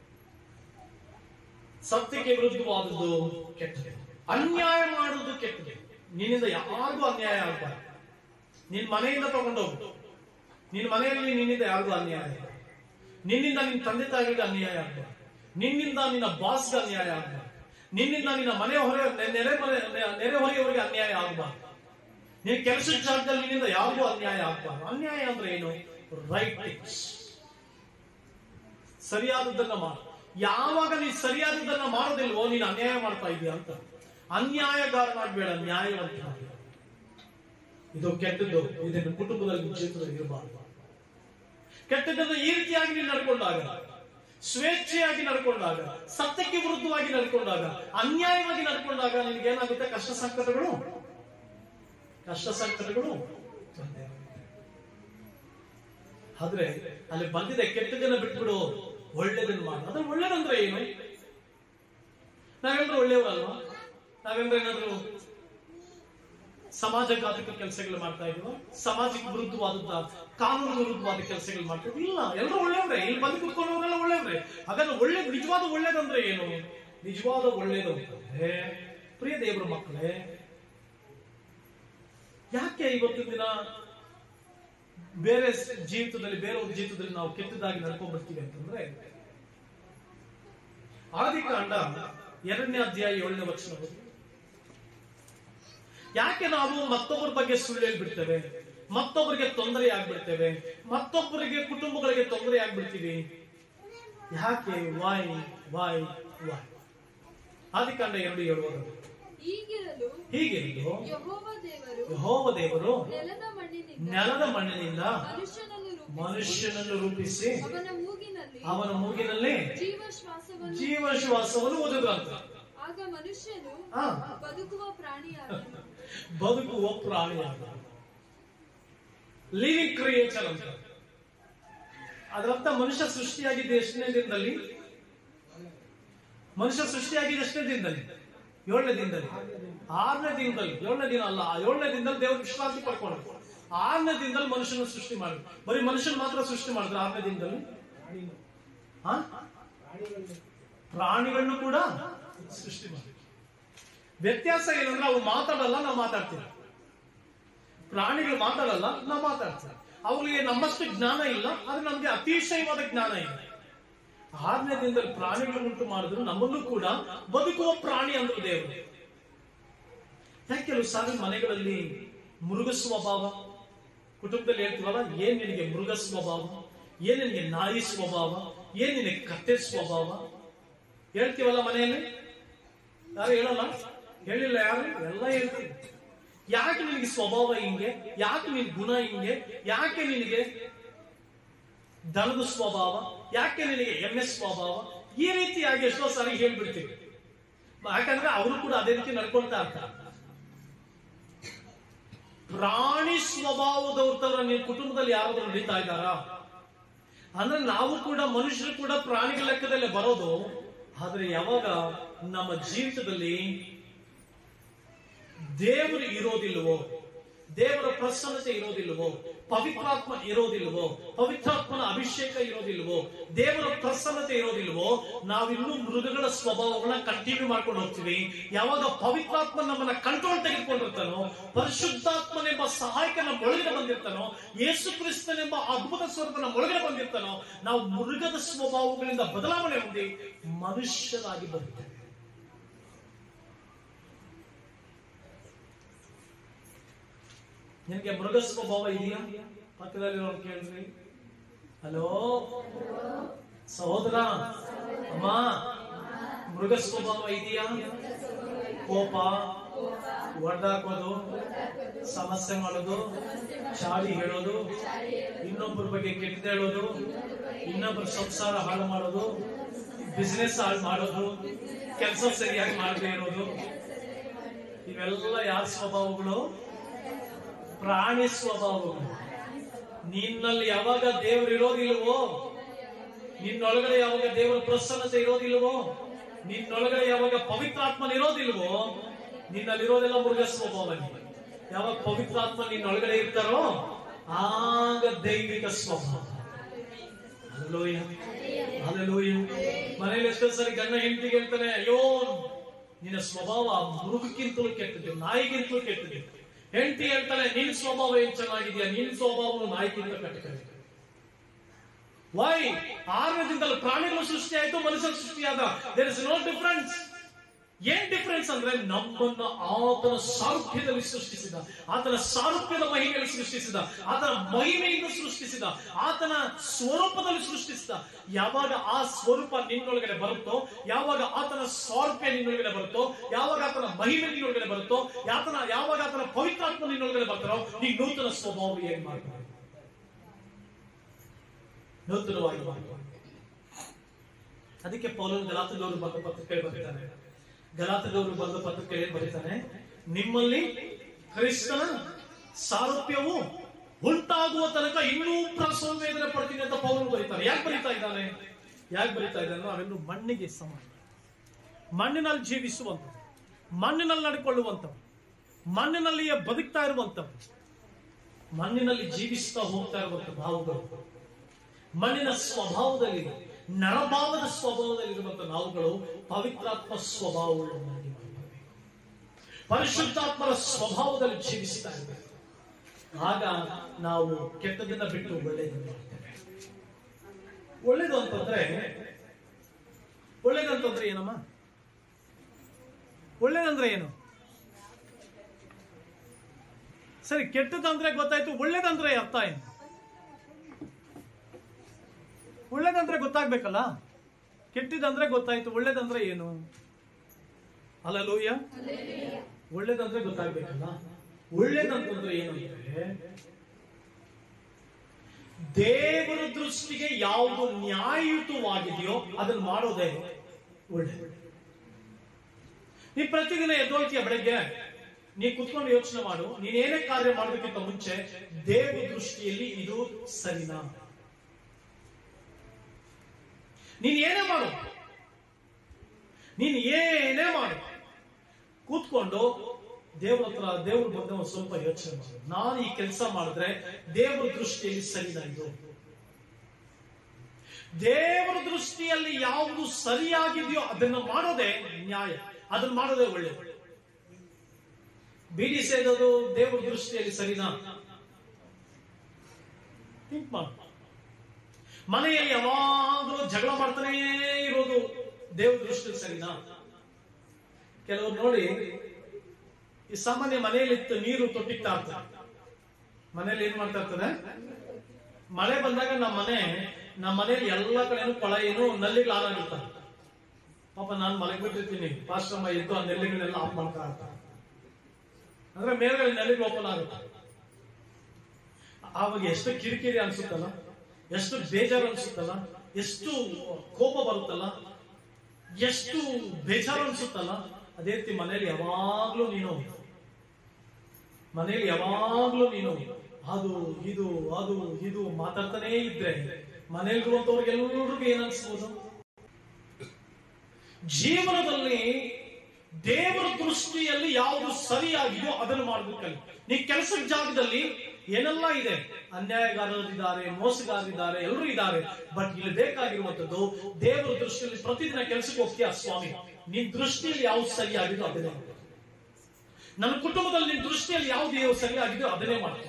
ಸತ್ಯಕ್ಕೆ ವಿರುದ್ಧವಾದದ್ದು ಕೆಟ್ಟದು. ಅನ್ಯಾಯ ಮಾಡುವುದು ಕೆಟ್ಟದು. ನಿನ್ನಿಂದ ಯಾರಿಗೂ ಅನ್ಯಾಯ ಆಗಬಾರ್ದು. ನಿನ್ ಮನೆಯಿಂದ ತಗೊಂಡೋಗು, ನಿನ್ನ ಮನೆಯಲ್ಲಿ ನಿನ್ನಿಂದ ಯಾರಿಗೂ ಅನ್ಯಾಯ ಆಗಬಾರ್ದು. ನಿನ್ನಿಂದ ನಿನ್ನ ತಂದೆ ತಾಯಿಗೆ ಅನ್ಯಾಯ ಆಗಬಾರ್ದು. ನಿನ್ನಿಂದ ನಿನ್ನ ಬಾಸ್ಗೆ ಅನ್ಯಾಯ ಆಗಬಾರ್ದು. ನಿನ್ನಿಂದ ನಿನ್ನ ಮನೆ ಹೊರ ನೆರೆ ಮನೆ ನೆರೆಹೊರೆಯವರಿಗೆ ಅನ್ಯಾಯ ಆಗಬಾರ್ದು. ನಿನ್ನ ಕೆಲಸದ ಜಾಗದಲ್ಲಿ ನಿನ್ನಿಂದ ಯಾರಿಗೂ ಅನ್ಯಾಯ ಆಗಬಾರ್ದು. ಅನ್ಯಾಯ ಅಂದ್ರೆ ಏನು? ರೈಟ್ ಥಿಂಗ್ಸ್, ಸರಿಯಾದದ್ದನ್ನ ಮಾಡು. ಯಾವಾಗ ನೀನು ಸರಿಯಾದದನ್ನ ಮಾಡೋದಿಲ್ವೋ ನೀನು ಅನ್ಯಾಯ ಮಾಡ್ತಾ ಇದೀಯ ಅಂತ. ಅನ್ಯಾಯಗಾರನಾಗಬೇಡ, ನ್ಯಾಯವಂತ. ಇದು ಕೆಟ್ಟದ್ದು. ಇದನ್ನು ಕುಟುಂಬದಲ್ಲಿ ಜೀವಿತದಲ್ಲಿ ಇರಬಾರ್ದು. ಕೆಟ್ಟದ್ದನ್ನು ಈ ರೀತಿಯಾಗಿ ನೀನು ನಡ್ಕೊಂಡಾಗ, ಸ್ವೇಚ್ಛೆಯಾಗಿ ನಡ್ಕೊಂಡಾಗ, ಸತ್ಯಕ್ಕೆ ವಿರುದ್ಧವಾಗಿ ನಡ್ಕೊಂಡಾಗ, ಅನ್ಯಾಯವಾಗಿ ನಡ್ಕೊಂಡಾಗ ನಿನಗೆ ಏನಾಗುತ್ತೆ? ಕಷ್ಟ ಸಂಕಟಗಳು ಕಷ್ಟ ಸಂಕಟಗಳು ಆದ್ರೆ ಅಲ್ಲಿ ಬಂದಿದೆ ಕೆಟ್ಟದನ್ನ ಬಿಟ್ಬಿಡು, ಒಳ್ಳೇದನ್ನ ಮಾಡು. ಅದ್ರ ಒಳ್ಳೇದಂದ್ರೆ ಏನು? ನಾವೆಲ್ಲರೂ ಒಳ್ಳೆಯವರಲ್ವಾ? ನಾವೆಲ್ಲರೂ ಏನಾದ್ರು ಸಮಾಜಘಾತಕ ಕೆಲಸಗಳು ಮಾಡ್ತಾ ಇದೀವ? ಸಮಾಜಕ್ಕೆ ವಿರುದ್ಧವಾದ, ಕಾನೂನು ವಿರುದ್ಧವಾದ ಕೆಲಸಗಳು ಮಾಡ್ತಾ ಇದೀವಿ? ಇಲ್ಲ, ಎಲ್ಲರೂ ಒಳ್ಳೆಯವ್ರೆ. ಇಲ್ಲಿ ಬಂದು ಕುತ್ಕೊಂಡವರೆಲ್ಲ ಒಳ್ಳೆಯವ್ರೆ. ಹಾಗಾದ್ರೆ ಒಳ್ಳೆ ನಿಜವಾದ ಒಳ್ಳೇದಂದ್ರೆ ಏನು? ನಿಜವಾದ ಒಳ್ಳೇದು ಅಂತಂದ್ರೆ, ಪ್ರಿಯ ದೇವರ ಮಕ್ಕಳೇ, ಯಾಕೆ ಇವತ್ತಿನ ದಿನ ಬೇರೆ ಜೀವಿತದಲ್ಲಿ, ಬೇರೆಯವ್ರ ಜೀವಿತದಲ್ಲಿ ನಾವು ಕೆಟ್ಟದಾಗಿ ನಡ್ಕೊಂಡ್ಬಿಡ್ತೀವಿ ಅಂತಂದ್ರೆ, ಆದಿಕಾಂಡ ಎರಡನೇ ಅಧ್ಯಾಯ ಏಳನೇ ವಚನ. ಯಾಕೆ ನಾವು ಮತ್ತೊಬ್ಬರ ಬಗ್ಗೆ ಸುಳ್ಳು ಹೇಳ್ಬಿಡ್ತೇವೆ, ಮತ್ತೊಬ್ಬರಿಗೆ ತೊಂದರೆ ಆಗ್ಬಿಡ್ತೇವೆ, ಮತ್ತೊಬ್ಬರಿಗೆ ಕುಟುಂಬಗಳಿಗೆ ತೊಂದರೆ ಆಗ್ಬಿಡ್ತೀವಿ? ಯಾಕೆ? ವಾಯ್ ವಾಯ್ ವಾಯ್ ಆದಿಕಾಂಡ ಎರಡು ಹೇಳುವುದು ಹೀಗಿರಲು ಹೀಗಿರಲು ಯೆಹೋವ ದೇವರು ಯೆಹೋವ ದೇವರು ನೆಲದ ಮಣ್ಣಿನಿಂದ ನೆಲದ ಮಣ್ಣಿನಿಂದ ಮನುಷ್ಯನನ್ನು ರೂಪಿಸಿ ಮನುಷ್ಯನನ್ನು ರೂಪಿಸಿ ಅವನ ಮೂಗಿನಲ್ಲಿ ಅವನ ಮೂಗಿನಲ್ಲಿ ಜೀವಶ್ವಾಸವನ್ನು ಜೀವಶ್ವಾಸವನ್ನು ಓದಿದ್ರಂತ. ಆಗ ಮನುಷ್ಯನು ಆ. ಬದುಕುವ ಪ್ರಾಣಿಯಾದನು. ಬದುಕುವ ಪ್ರಾಣಿಯಾದ, ಲಿವಿಂಗ್ ಕ್ರಿಯೇಚರ್ ಅಂತ. ಅದರರ್ಥ ಮನುಷ್ಯ ಸೃಷ್ಟಿಯಾಗಿದ್ದ ಎಷ್ಟನೇ ದಿನದಲ್ಲಿ? ಮನುಷ್ಯ ಸೃಷ್ಟಿಯಾಗಿದ್ದ ಎಷ್ಟನೇ ದಿನದಲ್ಲಿ? ಏಳನೇ ದಿನದಲ್ಲಿ. ಆರನೇ ದಿನದಲ್ಲಿ, ಏಳನೇ ದಿನ ಅಲ್ಲ, ಏಳನೇ ದಿನದಲ್ಲಿ ದೇವರು ವಿಶ್ರಾಂತಿ ಪಡ್ಕೊಂಡ್ರು. ಆರನೇ ದಿನದಲ್ಲಿ ಮನುಷ್ಯನ ಸೃಷ್ಟಿ ಮಾಡಿದ್ರು. ಬರೀ ಮನುಷ್ಯನ ಮಾತ್ರ ಸೃಷ್ಟಿ ಮಾಡಿದ್ರು ಆರನೇ ದಿನದಲ್ಲಿ. ಪ್ರಾಣಿಗಳನ್ನು ಕೂಡ ಸೃಷ್ಟಿ ಮಾಡಿದ್ರು. ವ್ಯತ್ಯಾಸ ಏನಂದ್ರೆ ಅವು ಮಾತಾಡಲ್ಲ, ನಾವು ಮಾತಾಡ್ತೀವಿ. ಪ್ರಾಣಿಗಳು ಮಾತಾಡಲ್ಲ, ನಾವು ಮಾತಾಡ್ತೀವಿ. ಅವ್ರಿಗೆ ನಮ್ಮಷ್ಟು ಜ್ಞಾನ ಇಲ್ಲ, ಆದ್ರೆ ನಮ್ಗೆ ಅತಿಶಯವಾದ ಜ್ಞಾನ ಇದೆ. ಆರನೇ ದಿನದಲ್ಲಿ ಪ್ರಾಣಿಗಳು ಉಂಟು ಮಾಡಿದ್ರು, ನಮ್ಮಲ್ಲೂ ಕೂಡ ಬದುಕುವ ಪ್ರಾಣಿ ಅಂದ್ರು ದೇವರು. ಯಾಕೆ ಕೆಲವು ಸಾರಿ ಮನೆಗಳಲ್ಲಿ ಮೃಗ ಸ್ವಭಾವ, ಕುಟುಂಬದಲ್ಲಿ ಹೇಳ್ತೀವಲ್ಲ, ಏನ್ ನಿನಗೆ ಮೃಗ ಸ್ವಭಾವ, ಏನ್ ನಿನಗೆ ನಾಯಿ ಸ್ವಭಾವ, ಏನ್ ನಿನಗೆ ಕತ್ತೆ ಸ್ವಭಾವ ಹೇಳ್ತೀವಲ್ಲ ಮನೆಯಲ್ಲಿ. ಯಾರು ಹೇಳಲ್ಲ? ಹೇಳಿಲ್ಲ ಯಾರು? ಎಲ್ಲ ಹೇಳ್ತೀವಿ. ಯಾಕೆ ನಿನಗೆ ಸ್ವಭಾವ ಹಿಂಗೆ? ಯಾಕೆ ನಿನ್ ಗುಣ ಹಿಂಗೆ? ಯಾಕೆ ನಿನಗೆ ದನದ ಸ್ವಭಾವ? ಯಾಕೆ ನಿನಗೆ ಎಮ್ಮೆ ಸ್ವಭಾವ? ಈ ರೀತಿಯಾಗಿ ಎಷ್ಟೋ ಸಾರಿ ಹೇಳ್ಬಿಡ್ತೀವಿ. ಯಾಕಂದ್ರೆ ಅವರು ಕೂಡ ಅದೇ ರೀತಿ ನಡ್ಕೊಳ್ತಾ ಇರ್ತಾರೆ. ಪ್ರಾಣಿ ಸ್ವಭಾವದವ್ರ ನೀವು ಕುಟುಂಬದಲ್ಲಿ ಯಾರಾದ್ರೂ ನಡೀತಾ ಇದ್ದಾರಾ ಅಂದ್ರೆ, ನಾವು ಕೂಡ ಮನುಷ್ಯರು ಕೂಡ ಪ್ರಾಣಿಗಳ ಲೆಕ್ಕದಲ್ಲೇ ಬರೋದು. ಆದ್ರೆ ಯಾವಾಗ ನಮ್ಮ ಜೀವಿತದಲ್ಲಿ ದೇವರು ಇರೋದಿಲ್ವೋ, ದೇವರ ಪ್ರಸನ್ನತೆ ಇರೋದಿಲ್ವೋ, ಪವಿತ್ರಾತ್ಮ ಇರೋದಿಲ್ವೋ, ಪವಿತ್ರಾತ್ಮನ ಅಭಿಷೇಕ ಇರೋದಿಲ್ವೋ, ದೇವರ ಪ್ರಸನ್ನತೆ ಇರೋದಿಲ್ವೋ, ನಾವಿನ್ನೂ ಮೃಗಗಳ ಸ್ವಭಾವಗಳನ್ನ ಕಂಟಿನ್ಯೂ ಮಾಡ್ಕೊಂಡು ಹೋಗ್ತೀವಿ. ಯಾವಾಗ ಪವಿತ್ರಾತ್ಮ ನಮ್ಮನ್ನ ಕಂಟ್ರೋಲ್ ತೆಗೆದುಕೊಂಡಿರ್ತಾನೋ, ಪರಿಶುದ್ಧಾತ್ಮನೆಂಬ ಸಹಾಯಕ ನಮ್ಮ ಒಳಗಡೆ ಬಂದಿರ್ತಾನೋ, ಯೇಸು ಕ್ರಿಸ್ತನೆಂಬ ಅದ್ಭುತ ಸ್ವರೂಪ ನಮ್ಮ ಒಳಗಡೆ ಬಂದಿರ್ತಾನೋ, ನಾವು ಮೃಗದ ಸ್ವಭಾವಗಳಿಂದ ಬದಲಾವಣೆ ಹೊಂದಿ ಮನುಷ್ಯರಾಗಿ ಬರುತ್ತೇವೆ. ನಿನ್ಗೆ ಮೃಗ ಸ್ವಭಾವ ಇದೆಯಾ? ಪಕ್ಕದಲ್ಲಿ ಕೇಳ್ರಿ. ಹಲೋ ಸಹೋದರ, ಅಮ್ಮ, ಮೃಗ ಸ್ವಭಾವ ಇದೆಯಾ? ಕೋಪ, ಹೊಡೆದಾಕೋದು, ಸಮಸ್ಯೆ ಮಾಡೋದು, ಚಾಡಿ ಹೇಳೋದು, ಇನ್ನೊಬ್ಬರ ಬಗ್ಗೆ ಕೆಟ್ಟ ಹೇಳೋದು, ಇನ್ನೊಬ್ಬರ ಸಂಸಾರ ಹಾಳು ಮಾಡೋದು, ಬಿಸಿನೆಸ್ ಹಾಳು ಮಾಡೋದು, ಕೆಲಸ ಸರಿಯಾಗಿ ಮಾಡದೇ ಇರೋದು, ಇವೆಲ್ಲ ಯಾರ ಸ್ವಭಾವಗಳು? ಪ್ರಾಣಿ ಸ್ವಭಾವಗಳು. ನಿನ್ನಲ್ಲಿ ಯಾವಾಗ ದೇವರು ಇರೋದಿಲ್ವೋ, ನಿನ್ನೊಳಗಡೆ ಯಾವಾಗ ದೇವರ ಪ್ರಸನ್ನತೆ ಇರೋದಿಲ್ವೋ, ನಿನ್ನೊಳಗಡೆ ಯಾವಾಗ ಪವಿತ್ರಾತ್ಮನ ಇರೋದಿಲ್ವೋ, ನಿನ್ನಲ್ಲಿರೋದೆಲ್ಲ ಮೃಗ ಸ್ವಭಾವ. ಯಾವಾಗ ಪವಿತ್ರಾತ್ಮ ನಿನ್ನೊಳಗಡೆ ಇರ್ತಾರೋ ಆಗ ದೈವಿಕ ಸ್ವಭಾವ. Hallelujah, hallelujah. ಮನೇಲಿ ಎಷ್ಟೋ ಸರಿ ಗಂಡ ಹೆಂಡತಿಗೆ ಹೇಳ್ತಾನೆ, ಅಯ್ಯೋ ನಿನ್ನ ಸ್ವಭಾವ ಮೃಗಕ್ಕಿಂತಲೂ ಕೆಟ್ಟದ್ದು, ನಾಯಿಗಿಂತಲೂ ಕೆಟ್ಟದ್ದು. ಹೆಂಡತಿ ಹೇಳ್ತಾನೆ, ನಿನ್ ಸ್ವಭಾವ ಏನ್ ಚೆನ್ನಾಗಿದ್ಯಾ, ನಿನ್ ಸ್ವಭಾವ ನಾಯಿಗಿಂತ ಕೆಟ್ಟದ್ದು. ವೈ? ಆರನೇ ದಿನದಲ್ಲಿ ಪ್ರಾಣಿಗಳು ಸೃಷ್ಟಿ ಆಯ್ತು, ಮನುಷ್ಯರ ಸೃಷ್ಟಿಯಾದ. There is no difference. ಏನ್ ಡಿಫರೆನ್ಸ್ ಅಂದ್ರೆ ನಮ್ಮನ್ನ ಆತನ ಸಾರೂಪ್ಯದಲ್ಲಿ ಸೃಷ್ಟಿಸಿದ, ಆತನ ಸಾರೂಪ್ಯದ ಮಹಿಮೆಯಲ್ಲಿ ಸೃಷ್ಟಿಸಿದ, ಆತನ ಮಹಿಮೆಯಿಂದ ಸೃಷ್ಟಿಸಿದ, ಆತನ ಸ್ವರೂಪದಲ್ಲಿ ಸೃಷ್ಟಿಸಿದ. ಯಾವಾಗ ಆ ಸ್ವರೂಪ ನಿನ್ನೊಳಗಡೆ ಬರುತ್ತೋ, ಯಾವಾಗ ಆತನ ಸಾರೂಪ್ಯ ನಿನ್ನೊಳಗಡೆ ಬರುತ್ತೋ, ಯಾವಾಗ ಆತನ ಮಹಿಮೆ ನಿನ್ನೊಳಗಡೆ ಬರುತ್ತೋ, ಯಾತನ ಯಾವಾಗ ಆತನ ಪವಿತ್ರಾತ್ಮ ನಿನ್ನೊಳಗಡೆ ಬರ್ತಾರೋ, ನೀ ನೂತನ ಸ್ವಭಾವ ಏನ್ ಮಾಡ್ತಾರೆ, ನೂತನವಾಗಿ ಮಾಡ್ತಾರೆ. ಅದಕ್ಕೆ ಪೌಲನು ಗಲಾತ್ಯದವರು ಬಂದ ಪತ್ರಿಕೆ ಬರೀತಾನೆ. ಗಲಾತ್ಯದವರು ಬಂದ ಪತ್ರಿಕೆ ಬರೀತಾನೆ, ನಿಮ್ಮಲ್ಲಿ ಕ್ರಿಸ್ತನ ಸಾರೂಪ್ಯವು ಉಂಟಾಗುವ ತನಕ ಇನ್ನೂ ಪ್ರಸವ ವೇದನೆ ಪಡ್ತೀನಿ ಅಂತ ಪೌಲನು ಬರೀತಾನೆ. ಯಾಕೆ ಬರೀತಾ ಇದ್ದಾನೆ? ಯಾಕೆ ಬರೀತಾ ಇದ್ದಾನೆ? ನಾವೆಲ್ಲರೂ ಮಣ್ಣಿಗೆ ಸಮಾನ, ಮಣ್ಣಿನಲ್ಲಿ ಜೀವಿಸುವಂತ, ಮಣ್ಣಿನಲ್ಲಿ ನಡ್ಕೊಳ್ಳುವಂಥವು, ಮಣ್ಣಿನಲ್ಲಿಯೇ ಬದುಕ್ತಾ ಇರುವಂಥವು, ಮಣ್ಣಿನಲ್ಲಿ ಜೀವಿಸ್ತಾ ಹೋಗ್ತಾ ಇರುವಂತ ನಾವುಗಳು, ಮಣ್ಣಿನ ಸ್ವಭಾವದಲ್ಲಿ, ನರಭಾವದ ಸ್ವಭಾವದಲ್ಲಿರುವಂತ ನಾವುಗಳು ಪವಿತ್ರಾತ್ಮ ಸ್ವಭಾವವನ್ನು ಪರಿಶುದ್ಧಾತ್ಮರ ಸ್ವಭಾವದಲ್ಲಿ ಜೀವಿಸ್ತಾ ಇದ್ದೇವೆ. ಆಗ ನಾವು ಕೆಟ್ಟದನ್ನ ಬಿಟ್ಟು ಒಳ್ಳೆಯದನ್ನು ಮಾಡ್ತೇವೆ. ಒಳ್ಳೇದು ಅಂತಂದ್ರೆ ಒಳ್ಳೇದಂತಂದ್ರೆ ಏನಮ್ಮ? ಒಳ್ಳೇದಂದ್ರೆ ಏನು? ಸರಿ, ಕೆಟ್ಟದಂದ್ರೆ ಗೊತ್ತಾಯ್ತು, ಒಳ್ಳೇದಂದ್ರೆ ಅರ್ಥ ಏನು? ಒಳ್ಳೇದಂದ್ರೆ ಗೊತ್ತಾಗ್ಬೇಕಲ್ಲ. ಕೆಟ್ಟದಂದ್ರೆ ಗೊತ್ತಾಯ್ತು, ಒಳ್ಳೇದಂದ್ರೆ ಏನು? ಹಲ್ಲೆಲೂಯಾ. ಒಳ್ಳೇದಂದ್ರೆ ಗೊತ್ತಾಗ್ಬೇಕಲ್ಲ. ಒಳ್ಳೇದಂತಂದ್ರೆ ಏನು ಅಂದ್ರೆ, ದೇವರ ದೃಷ್ಟಿಗೆ ಯಾವುದು ನ್ಯಾಯಯುತವಾಗಿದೆಯೋ ಅದನ್ನು ಮಾಡೋದೇ ಒಳ್ಳೆಯದು. ನೀ ಪ್ರತಿದಿನ ಎದ್ದೋಳ್ತೀಯ ಬೆಳಗ್ಗೆ, ನೀ ಕುತ್ಕೊಂಡು ಯೋಚನೆ ಮಾಡು, ನೀನೇನೇ ಕಾರ್ಯ ಮಾಡೋದಕ್ಕಿಂತ ಮುಂಚೆ ದೇವರ ದೃಷ್ಟಿಯಲ್ಲಿ ಇದು ಸರಿನಾ? ನೀನ್ ಏನೇ ಮಾಡು, ನೀನ್ ಏನೇ ಮಾಡು, ಕೂತ್ಕೊಂಡು ದೇವ್ರ ಹತ್ರ ದೇವ್ರ ಬಗ್ಗೆ ಒಂದು ಸ್ವಲ್ಪ ಯೋಚನೆ ಮಾಡು. ನಾನು ಈ ಕೆಲಸ ಮಾಡಿದ್ರೆ ದೇವರ ದೃಷ್ಟಿಯಲ್ಲಿ ಸರಿನಾ ಇದು? ದೇವರ ದೃಷ್ಟಿಯಲ್ಲಿ ಯಾವುದು ಸರಿಯಾಗಿದೆಯೋ ಅದನ್ನ ಮಾಡೋದೇ ನ್ಯಾಯ, ಅದನ್ನ ಮಾಡೋದೇ ಒಳ್ಳೆಯದು. ಬೀಡಿ ಸೇದೋದು ದೇವರ ದೃಷ್ಟಿಯಲ್ಲಿ ಸರಿನಾ? ಥಿಂಕ್ ಮಾಡು. ಮನೆಯಲ್ಲಿ ಯಾವಾಗಲೂ ಜಗಳ ಮಾಡ್ತಾನೇ ಇರೋದು ದೇವ್ರ ದೃಷ್ಟಿಯಲ್ಲಿ ಸರಿನಾ? ಕೆಲವರು ನೋಡಿ, ಈ ಸಾಮಾನ್ಯ ಮನೆಯಲ್ಲಿ ನೀರು ತೊಟ್ಟಿಗ್ತಾ ಇರ್ತಾರೆ. ಮನೇಲಿ ಏನ್ ಮಾಡ್ತಾ ಇರ್ತದೆ, ಮಳೆ ಬಂದಾಗ ನಮ್ಮ ಮನೆ ನಮ್ಮ ಮನೇಲಿ ಎಲ್ಲ ಕಡೆನೂ ಕೊಳ ಏನು ನಲ್ಲಿಗಳು ಆರಾಗಿರ್ತಾರೆ. ಪಾಪ ನಾನು ಮನೆಗೆ ಬಿಟ್ಟಿರ್ತೀನಿ, ಪಾಶ್ರಮ ಎದ್ದು ಆ ನೆಲ್ಲಿಗಳನ್ನೆಲ್ಲ ಆಫ್ ಮಾಡ್ತಾ ಇರ್ತಾರೆ. ಅಂದ್ರೆ ಮೇಲ್ಗಡೆ ನೆಲ್ಲಿಗಳು ಓಪನ್ ಆಗುತ್ತೆ. ಆವಾಗ ಎಷ್ಟು ಕಿರಿಕಿರಿ ಅನ್ಸುತ್ತಲ್ಲ, ಎಷ್ಟು ಬೇಜಾರು ಅನ್ಸುತ್ತಲ್ಲ, ಎಷ್ಟು ಕೋಪ ಬರುತ್ತಲ್ಲ, ಎಷ್ಟು ಬೇಜಾರು ಅನ್ಸುತ್ತಲ್ಲ. ಅದೇ ರೀತಿ ಮನೇಲಿ ಯಾವಾಗ್ಲೂ ನೀನು ಮನೇಲಿ ಯಾವಾಗ್ಲೂ ನೀನು ಅದು ಇದು ಅದು ಇದು ಮಾತಾಡ್ತಾನೇ ಇದ್ರೆ ಮನೇಲಿರುವಂತವ್ರಿಗೆಲ್ಲರಿಗೂ ಏನ್ ಅನ್ಸ್ಬೋದು? ಜೀವನದಲ್ಲಿ ದೇವರ ದೃಷ್ಟಿಯಲ್ಲಿ ಯಾವುದು ಸರಿಯಾಗಿದೆಯೋ ಅದನ್ನು ಮಾಡ್ಬೇಕಲ್ಲಿ. ನೀ ಕೆಲಸದ ಜಾಗದಲ್ಲಿ ಏನೆಲ್ಲ ಇದೆ, ಅನ್ಯಾಯಗಾರರಿದ್ದಾರೆ, ಮೋಸಗಾರರಿದ್ದಾರೆ, ಎಲ್ಲರೂ ಇದ್ದಾರೆ. ಬಟ್ ಇಲ್ಲಿ ಬೇಕಾಗಿರುವಂತದ್ದು ದೇವರ ದೃಷ್ಟಿಯಲ್ಲಿ ಪ್ರತಿದಿನ ಕೆಲಸಕ್ಕೆ ಹೋಗ್ತೀಯ, ಸ್ವಾಮಿ ನಿನ್ ದೃಷ್ಟಿಯಲ್ಲಿ ಯಾವ್ದು ಸರಿಯಾಗಿದೋ ಅದನ್ನೇ. ನನ್ನ ಕುಟುಂಬದಲ್ಲಿ ನಿನ್ ದೃಷ್ಟಿಯಲ್ಲಿ ಯಾವ್ದು ಸರಿಯಾಗಿದೋ ಅದನ್ನೇ ಮಾಡ್ತೀನಿ.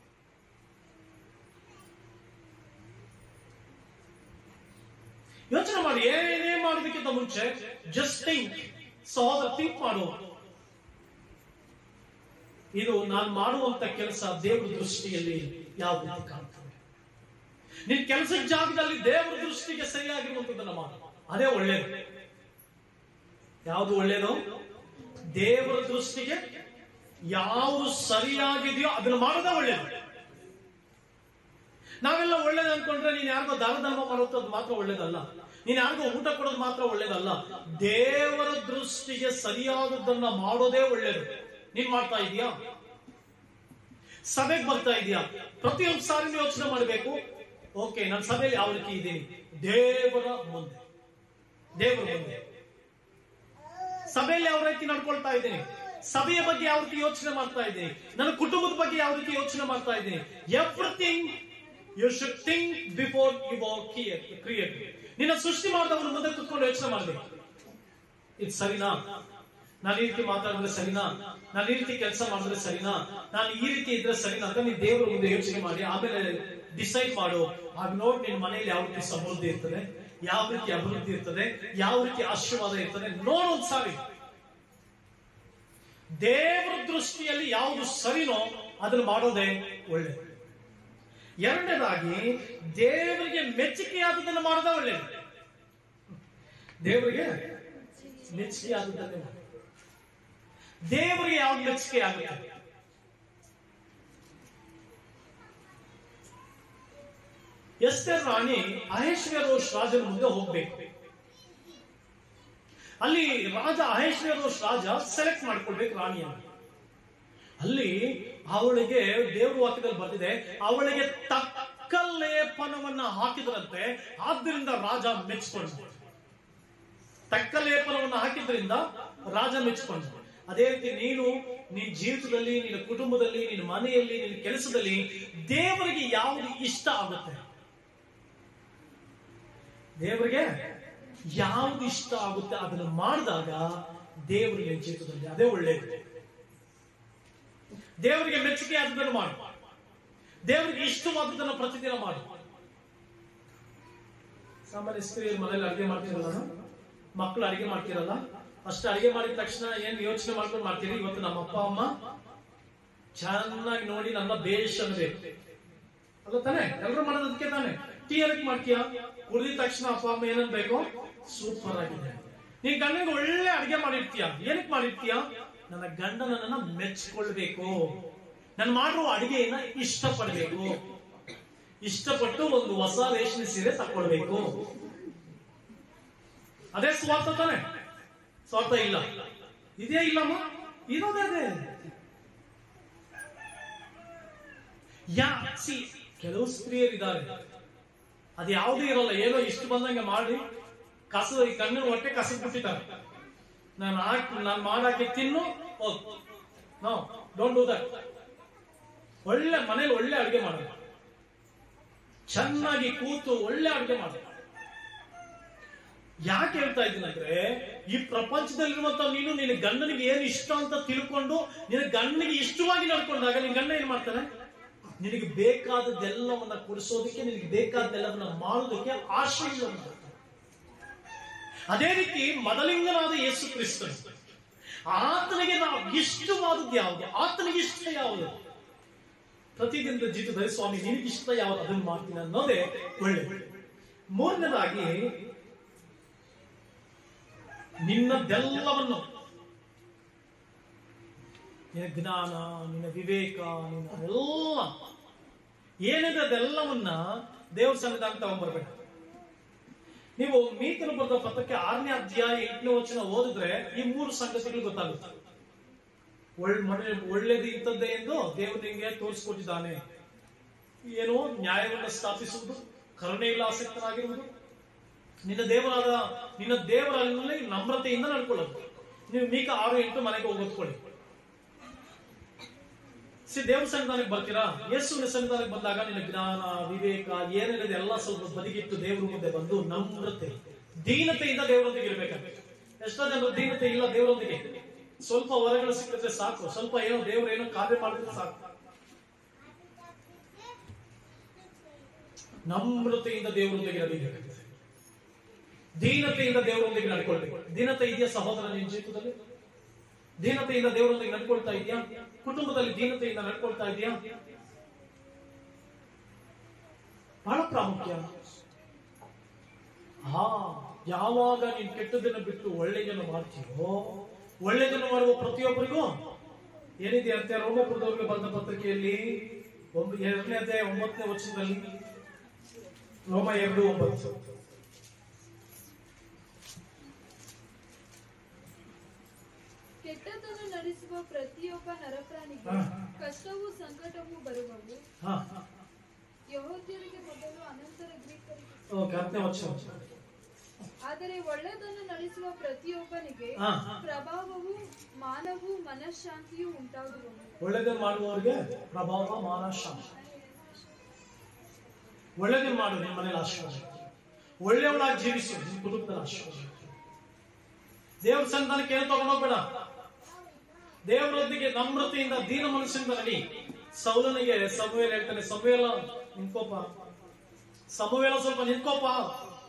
ಯೋಚನೆ ಮಾಡಿ, ಏನೇ ಮಾಡೋದಕ್ಕಿಂತ ಮುಂಚೆ ಜಸ್ಟ್ ಥಿಂಕ್. ಸಹೋದರ, ಥಿಂಕ್ ಮಾಡು, ಇದು ನಾನು ಮಾಡುವಂತ ಕೆಲಸ ದೇವರ ದೃಷ್ಟಿಯಲ್ಲಿ ಯಾವ ರೀತಿ ಕಾಣ್ತದೆ. ನಿನ್ ಕೆಲಸದ ಜಾಗದಲ್ಲಿ ದೇವರ ದೃಷ್ಟಿಗೆ ಸರಿಯಾಗಿರುವಂತದ್ದನ್ನ ಮಾಡು, ಅದೇ ಒಳ್ಳೇದು. ಯಾವುದು ಒಳ್ಳೇದು? ದೇವರ ದೃಷ್ಟಿಗೆ ಯಾವುದು ಸರಿಯಾಗಿದೆಯೋ ಅದನ್ನು ಮಾಡೋದೇ ಒಳ್ಳೇದು. ನಾವೆಲ್ಲ ಒಳ್ಳೇದು ಅನ್ಕೊಂಡ್ರೆ ನೀನ್ ಯಾರಿಗೋ ದಾನ ಧರ್ಮ ಮಾಡೋದು ಮಾತ್ರ ಒಳ್ಳೇದಲ್ಲ, ನೀನ್ ಯಾರಿಗೋ ಊಟ ಕೊಡೋದು ಮಾತ್ರ ಒಳ್ಳೇದಲ್ಲ. ದೇವರ ದೃಷ್ಟಿಗೆ ಸರಿಯಾದದ್ದನ್ನ ಮಾಡೋದೇ ಒಳ್ಳೇದು. ನೀನ್ ಮಾಡ್ತಾ ಇದೀಯಾ? ಸಭೆಗೆ ಬರ್ತಾ ಇದೀಯಾ? ಪ್ರತಿಯೊಂದು ಸಾರಿ ಯೋಚನೆ ಮಾಡಬೇಕು, ಓಕೆ ನಾನು ಸಭೆಯಲ್ಲಿ ಯಾವ ರೀತಿ ಇದ್ದೀನಿ, ದೇವರ ಮುಂದೆ ದೇವರ ಮುಂದೆ ಸಭೆಯಲ್ಲಿ ಯಾವ ರೀತಿ ನಡ್ಕೊಳ್ತಾ ಇದ್ದೀನಿ, ಸಭೆಯ ಬಗ್ಗೆ ಯಾವ ರೀತಿ ಯೋಚನೆ ಮಾಡ್ತಾ ಇದ್ದೀನಿ, ನನ್ನ ಕುಟುಂಬದ ಬಗ್ಗೆ ಯಾವ ರೀತಿ ಯೋಚನೆ ಮಾಡ್ತಾ ಇದ್ದೀನಿ. Everything you should think before you are create. ನಿನ್ನ ಸೃಷ್ಟಿ ಮಾಡಿದವನು ಮುಂದೆ ಕುತ್ಕೊಂಡು ಯೋಚನೆ ಮಾಡಬೇಕು, ಇದು ಸರಿನಾ, ನಾನು ಈ ರೀತಿ ಮಾತಾಡಿದ್ರೆ ಸರಿನಾ, ನಾನು ಈ ರೀತಿ ಕೆಲಸ ಮಾಡಿದ್ರೆ ಸರಿನಾ, ನಾನು ಈ ರೀತಿ ಇದ್ರೆ ಸರಿನಾ ಅಂತ ನೀನು ದೇವರ ಮುಂದೆ ಯೋಚನೆ ಮಾಡಿ ಆಮೇಲೆ ಡಿಸೈಡ್ ಮಾಡು. ಆಗ ನೋಡಿ ನಿನ್ನ ಮನೆಯಲ್ಲಿ ಯಾವ ರೀತಿ ಸಮೃದ್ಧಿ ಇರ್ತದೆ, ಯಾವ ರೀತಿ ಅಭಿವೃದ್ಧಿ ಇರ್ತದೆ, ಯಾವ ರೀತಿ ಆಶೀರ್ವಾದ ಇರ್ತದೆ ನೋಡು ಒಂದ್ಸಾರಿ. ದೇವರ ದೃಷ್ಟಿಯಲ್ಲಿ ಯಾವುದು ಸರಿನೋ ಅದನ್ನು ಮಾಡೋದೇ ಒಳ್ಳೆಯದು. ಎರಡನೇದಾಗಿ ದೇವರಿಗೆ ಮೆಚ್ಚುಗೆಯಾದದನ್ನು ಮಾಡೋದೇ ಒಳ್ಳೆಯದು. ದೇವರಿಗೆ ಮೆಚ್ಚುಗೆ ಆದದನ್ನೇ ಮಾಡಿ. ದೇವರಿಗೆ ಯಾವ್ದು ಮೆಚ್ಚುಗೆ ಆಗುತ್ತೆ? ಎಸ್ತೇರ್ ರಾಣಿ ಅಹಷ್ವೇರೋಷ್ ರಾಜನ ಮುಂದೆ ಹೋಗ್ಬೇಕು. ಅಲ್ಲಿ ರಾಜ ಅಹಷ್ವೇರೋಷ್ ರಾಜ ಸೆಲೆಕ್ಟ್ ಮಾಡ್ಕೊಳ್ಬೇಕು ರಾಣಿಯನ್ನು. ಅಲ್ಲಿ ಅವಳಿಗೆ ದೇವ್ರ ವಾಕ್ಯದಲ್ಲಿ ಬರ್ತಿದೆ, ಅವಳಿಗೆ ತಕ್ಕ ಲೇಪನವನ್ನ ಹಾಕಿದ್ರಂತೆ, ಆದ್ದರಿಂದ ರಾಜ ಮೆಚ್ಚಿಕೊಂಡ. ತಕ್ಕ ಲೇಪನವನ್ನ ಹಾಕಿದ್ರಿಂದ ರಾಜ ಮೆಚ್ಚಿಕೊಂಡ. ಅದೇ ರೀತಿ ನೀನು ನಿನ್ನ ಜೀವಿತದಲ್ಲಿ, ನಿನ್ನ ಕುಟುಂಬದಲ್ಲಿ, ನಿನ್ನ ಮನೆಯಲ್ಲಿ, ನಿನ್ನ ಕೆಲಸದಲ್ಲಿ ದೇವರಿಗೆ ಯಾವುದು ಇಷ್ಟ ಆಗುತ್ತೆ, ದೇವರಿಗೆ ಯಾವುದು ಇಷ್ಟ ಆಗುತ್ತೆ ಅದನ್ನು ಮಾಡಿದಾಗ ದೇವರಿಗೆ ಜೀವಿತದಲ್ಲಿ ಅದೇ ಒಳ್ಳೆಯದು. ದೇವರಿಗೆ ಮೆಚ್ಚುಗೆ ಆದದನ್ನು ಮಾಡು, ದೇವರಿಗೆ ಇಷ್ಟವಾದದನ್ನು ಪ್ರತಿದಿನ ಮಾಡು. ಸಾಮಾನ್ಯ ಸ್ತ್ರೀಯರು ಮನೇಲಿ ಅಡಿಗೆ ಮಾಡ್ತಿರಲ್ಲ, ಮಕ್ಕಳು ಅಡಿಗೆ ಮಾಡ್ತಿರಲ್ಲ, ಅಷ್ಟು ಅಡಿಗೆ ಮಾಡಿದ ತಕ್ಷಣ ಏನ್ ಯೋಚನೆ ಮಾಡ್ಕೊಂಡು ಮಾಡ್ತೀರಿ, ಇವತ್ತು ನಮ್ಮ ಅಪ್ಪ ಅಮ್ಮ ಚೆನ್ನಾಗಿ ನೋಡಿ ನನ್ನ ಬೇಷ್ ಅನ್ಬೇಕು ಅಲ್ಲ ತಾನೆ? ಎಲ್ಲರೂ ಮಾಡೋದಕ್ಕೆ ತಾನೆ. ಟೀ ಏನಕ್ಕೆ ಮಾಡ್ತೀಯ? ಕುಡಿದ ತಕ್ಷಣ ಅಪ್ಪ ಅಮ್ಮ ಏನನ್ಬೇಕು? ಸೂಪರ್ ಆಗಿದೆ. ನೀನ್ ಗಂಡನಿಗೆ ಒಳ್ಳೆ ಅಡಿಗೆ ಮಾಡಿರ್ತೀಯ, ಏನಕ್ಕೆ ಮಾಡಿರ್ತೀಯ? ನನ್ನ ಗಂಡ ನನ್ನನ್ನ ಮೆಚ್ಕೊಳ್ಬೇಕು, ನಾನು ಮಾಡುವ ಅಡಿಗೆಯನ್ನ ಇಷ್ಟಪಡ್ಬೇಕು, ಇಷ್ಟಪಟ್ಟು ಒಂದು ಹೊಸ ರೇಷ್ಮೆ ಸೀರೆ ತಕೊಳ್ಬೇಕು. ಅದೇ ಸ್ವಾರ್ಥ ತಾನೆ? ಸ್ವಾರ್ಥ ಇಲ್ಲ, ಇದೇ ಇಲ್ಲಮ್ಮ, ಇರೋದೇ ಅದೇ. ಯಾ ಸಿ ಕೆಲವು ಸ್ತ್ರೀಯರಿದ್ದಾರೆ, ಅದು ಯಾವುದೂ ಇರಲ್ಲ, ಏನೋ ಇಷ್ಟು ಬಂದಂಗೆ ಮಾಡಿ ಕಸ ಈ ಕಣ್ಣಿನ ಹೊಟ್ಟೆ ಕಸದ್ ಬಿಟ್ಟಿದ್ದಾರೆ. ನಾನು ಹಾಕಿ ನಾನು ಮಾಡಾಕಿ ತಿನ್ನು ಹೋಗ್, ನೋ ಡೋಂಟ್ ಡೂ ದಟ್. ಒಳ್ಳೆ ಮನೇಲಿ ಒಳ್ಳೆ ಅಡುಗೆ ಮಾಡ, ಚೆನ್ನಾಗಿ ಕೂತು ಒಳ್ಳೆ ಅಡುಗೆ ಮಾಡ. ಯಾಕೆ ಹೇಳ್ತಾ ಇದ್ದೀನಿ ಅಂದ್ರೆ, ಈ ಪ್ರಪಂಚದಲ್ಲಿರುವಂತ ನೀನು ನಿನ್ನ ಗಂಡನಿಗೆ ಏನು ಇಷ್ಟ ಅಂತ ತಿಳ್ಕೊಂಡು ನಿನ್ನ ಗಂಡನಿಗೆ ಇಷ್ಟವಾಗಿ ನಡ್ಕೊಂಡಾಗ ನಿನ್ನ ಗಂಡ ಏನ್ ಮಾಡ್ತಾನೆ? ನಿನಗೆ ಬೇಕಾದದ್ದೆಲ್ಲವನ್ನ ಕೊಡಿಸೋದಕ್ಕೆ, ನಿನಗೆ ಬೇಕಾದದ್ದೆಲ್ಲವನ್ನ ಮಾಡೋದಕ್ಕೆ ಆಶ್ರಯ. ಅದೇ ರೀತಿ ಮೊದಲಿಂಗನಾದ ಯೇಸು ಕ್ರಿಸ್ತನು, ಆತನಿಗೆ ನಾವು ಇಷ್ಟವಾದದ್ದು ಯಾವುದು, ಆತನಿಗೆ ಇಷ್ಟ ಯಾವುದು, ಪ್ರತಿದಿನದ ಜೀವಿತದಲ್ಲಿ ಸ್ವಾಮಿ ನಿನಗೆ ಇಷ್ಟ ಯಾವುದು ಅದನ್ನು ಮಾಡ್ತೀನಿ ಅನ್ನೋದೇ ಒಳ್ಳೆಯದು. ಮೂರನೇದಾಗಿ ನಿನ್ನದೆಲ್ಲವನ್ನು, ನಿನ್ನ ಜ್ಞಾನ, ನಿನ್ನ ವಿವೇಕ, ನಿನ್ನ ಎಲ್ಲ ಏನಿದೆ ಅದೆಲ್ಲವನ್ನ ದೇವ್ರ ಸನ್ನಿಧಾನ ತಗೊಂಡ್ಬರ್ಬೇಕು. ನೀವು ಮೀಕಲು ಬರೆದ ಪತ್ರಕ್ಕೆ ಆರನೇ ಅಧ್ಯಾಯ ಎಂಟನೇ ವಚನ ಓದಿದ್ರೆ ಈ ಮೂರು ಸಂಗತಿಗಳು ಗೊತ್ತಾಗುತ್ತೆ. ಒಳ್ಳೆ ಒಳ್ಳೇದು ಇಂಥದ್ದೇ ಎಂದು ದೇವರು ನಿಮಗೆ ತೋರಿಸ್ಕೊಟ್ಟಿದ್ದಾನೆ. ಏನು? ನ್ಯಾಯವನ್ನು ಸ್ಥಾಪಿಸುವುದು, ಕರುಣೆಯಲ್ಲಿ ಆಸಕ್ತನಾಗಿರುವುದು, ನಿನ್ನ ದೇವರಾದ ನಿನ್ನ ದೇವರಲ್ಲಿ ನಮ್ರತೆಯಿಂದ ನಡ್ಕೊಳ್ಳೋದು. ನೀವು ಮೀಕ ಆರು ಎಂಟು ಮನೆಗೆ ಹೋಗೋದ್ಕೊಳ್ಳಿ. ಸಿ ದೇವ್ರ ಸನ್ನಿಧಾನಕ್ಕೆ ಬರ್ತೀರಾ, ಯೇಸುವಿನ ಸನ್ನಿಧಾನಕ್ಕೆ ಬಂದಾಗ ನಿನ್ನ ಜ್ಞಾನ, ವಿವೇಕ ಏನಿದೆ ಎಲ್ಲ ಸ್ವಲ್ಪ ಬದಿಗಿಟ್ಟು ದೇವ್ರ ಮುಂದೆ ಬಂದು ನಮ್ರತೆ, ದೀನತೆಯಿಂದ ದೇವರೊಂದಿಗೆ ಇರ್ಬೇಕಂತೆ. ಎಷ್ಟೋ ಜನರು ದೀನತೆ ಇಲ್ಲ ದೇವರೊಂದಿಗೆ. ಸ್ವಲ್ಪ ಹೊರಗಳು ಸಿಕ್ಕಿದ್ರೆ ಸಾಕು, ಸ್ವಲ್ಪ ಏನೋ ದೇವ್ರ ಏನೋ ಕಾರ್ಯ ಮಾಡಿದ್ರೆ ಸಾಕು. ನಮ್ರತೆಯಿಂದ ದೇವರೊಂದಿಗೆ ನಡೀಬೇಕು, ದೀನತೆಯಿಂದ ದೇವರೊಂದಿಗೆ ನಡ್ಕೊಳ್ಬೇಕು. ದೀನತೆ ಇದೆಯಾ ಸಹೋದರ ನಿನ್ನ ಜೀವಿತದಲ್ಲಿ? ದೀನತೆಯಿಂದ ದೇವರೊಂದಿಗೆ ನಡ್ಕೊಳ್ತಾ ಇದೆಯಾ? ಕುಟುಂಬದಲ್ಲಿ ದೀನತೆಯಿಂದ ನಡ್ಕೊಳ್ತಾ ಇದೆಯಾ? ಬಹಳ ಪ್ರಾಮುಖ್ಯ. ಹಾ ಯಾವಾಗ ನೀನ್ ಕೆಟ್ಟದನ್ನ ಬಿಟ್ಟು ಒಳ್ಳೆಯದನ್ನು ಮಾಡ್ತೀವೋ, ಒಳ್ಳೆಯದನ್ನು ಮಾಡುವ ಪ್ರತಿಯೊಬ್ಬರಿಗೂ ಏನಿದೆ ಅಂತ ರೋಮಪುರದವರಿಗೆ ಬಂದ ಪತ್ರಿಕೆಯಲ್ಲಿ ಎರಡನೇ ಅಧ್ಯಾಯ ಒಂಬತ್ತನೇ ವಚನದಲ್ಲಿ, ರೋಮ ಎರಡು ಒಂಬತ್ತು, ಕೆಟ್ಟದನ್ನು ನಡೆಸುವ ಪ್ರತಿಯೊಬ್ಬ ನರಪ್ರಾಣಿಗೆ ಕಷ್ಟವೂ ಸಂಕಟವೂ ಬರುವವು. ಯೆಹೂದ್ಯರಿಗೆ ಮೊದಲು, ಅನಂತರ ಗ್ರೀಕರಿಗೆ. ಆದರೆ ಒಳ್ಳೆಯದನ್ನು ನಡೆಸುವ ಪ್ರತಿಯೊಬ್ಬನಿಗೆ ಪ್ರಭಾವವು, ಮಾನವೂ, ಮನಃಶಾಂತಿಯೂ ಉಂಟಾಗುವುದು. ಒಳ್ಳೆಯದನ್ನು ಮಾಡುವವರಿಗೆ ಪ್ರಭಾವ, ಮಾನಃಶಾಂತಿ. ಒಳ್ಳೆಯದನ್ನು ಮಾಡು, ನಿಮ್ಮ ಮನೇಲಿ ಆಶೀರ್ವಾದ. ಒಳ್ಳೆಯವಳಾಗಿ ಜೀವಿಸು, ನಿಮ್ಮ ಕುಟುಂಬದಲ್ಲಿ ಆಶೀರ್ವಾದ. ದೇವ್ರ ಸನ್ನಿಧಾನಕ್ಕೆ ಏನು ತಗೊಂಡೋಗ್ಬೇಡ, ದೇವರೊಂದಿಗೆ ನಮ್ರತೆಯಿಂದ ದೀನ ಮನಸ್ಸಿಂದ ನಡಿ. ಸೌಲನಿಗೆ ಸಮುವೇಲ ಹೇಳ್ತಾನೆ, ಸಮುವೇಲ ನಿಂತ್ಕೋಪ, ಸಮುವೇಲ ಸ್ವಲ್ಪ ನಿಂತ್ಕೋಪ.